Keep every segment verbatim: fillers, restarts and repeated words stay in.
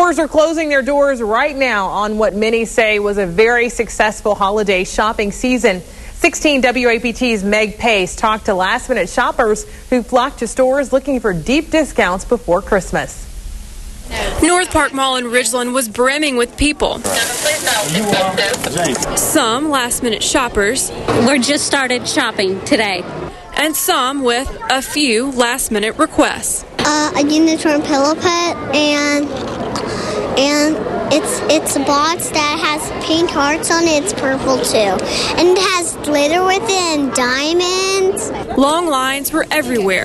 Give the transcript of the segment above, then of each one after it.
Stores are closing their doors right now on what many say was a very successful holiday shopping season. sixteen W A P T's Meg Pace talked to last-minute shoppers who flocked to stores looking for deep discounts before Christmas. North Park Mall in Ridgeland was brimming with people. Some last-minute shoppers. We're just started shopping today. And some with a few last-minute requests. Uh, a unicorn pillow pet, and and it's it's a box that has pink hearts on it. It's purple too, and it has glitter with it and diamonds. Long lines were everywhere.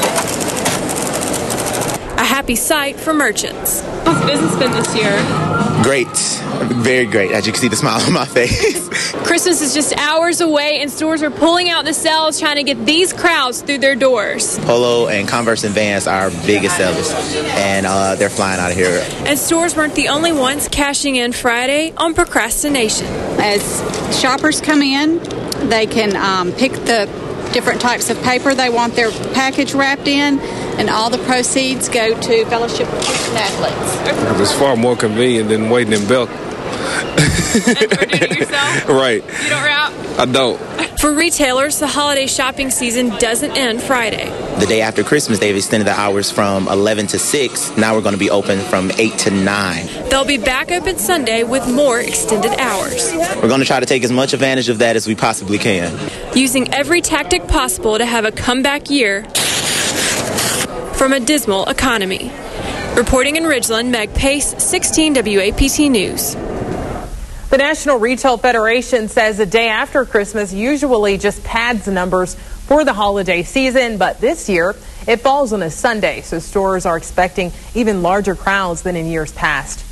A happy sight for merchants. How's business been this year? Great. Very great. As you can see the smile on my face. Christmas is just hours away and stores are pulling out the sales trying to get these crowds through their doors. Polo and Converse and Vans are our biggest sellers, and uh, they're flying out of here. And stores weren't the only ones cashing in Friday on procrastination. As shoppers come in, they can um, pick the different types of paper they want their package wrapped in, and all the proceeds go to Fellowship of Christian Athletes. It's far more convenient than waiting in Belk. And for doing it yourself? Right. You don't wrap? I don't. For retailers, the holiday shopping season doesn't end Friday. The day after Christmas, they've extended the hours from eleven to six. Now we're going to be open from eight to nine. They'll be back open Sunday with more extended hours. We're going to try to take as much advantage of that as we possibly can. Using every tactic possible to have a comeback year from a dismal economy. Reporting in Ridgeland, Meg Pace, sixteen W A P T News. The National Retail Federation says the day after Christmas usually just pads the numbers for the holiday season, but this year it falls on a Sunday, so stores are expecting even larger crowds than in years past.